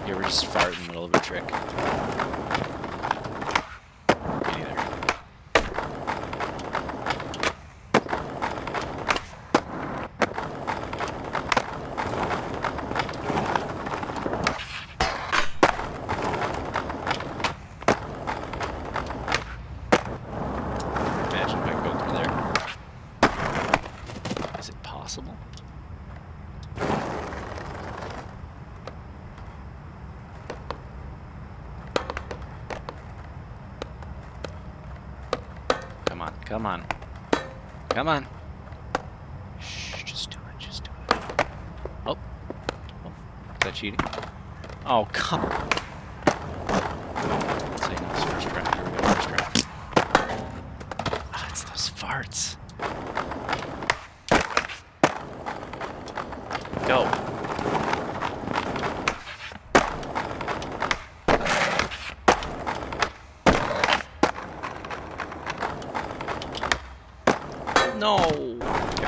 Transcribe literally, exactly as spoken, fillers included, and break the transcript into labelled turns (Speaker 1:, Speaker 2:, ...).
Speaker 1: You ever just fart in the middle of a trick? Me neither. Imagine if I go through there. Is it possible? Come on, come on. Come on. Shh, just do it, just do it. Oh. Oh. Is that cheating? Oh, come on. Say no, it's first round. Here we go, first round. Ah, it's those farts. Go. No.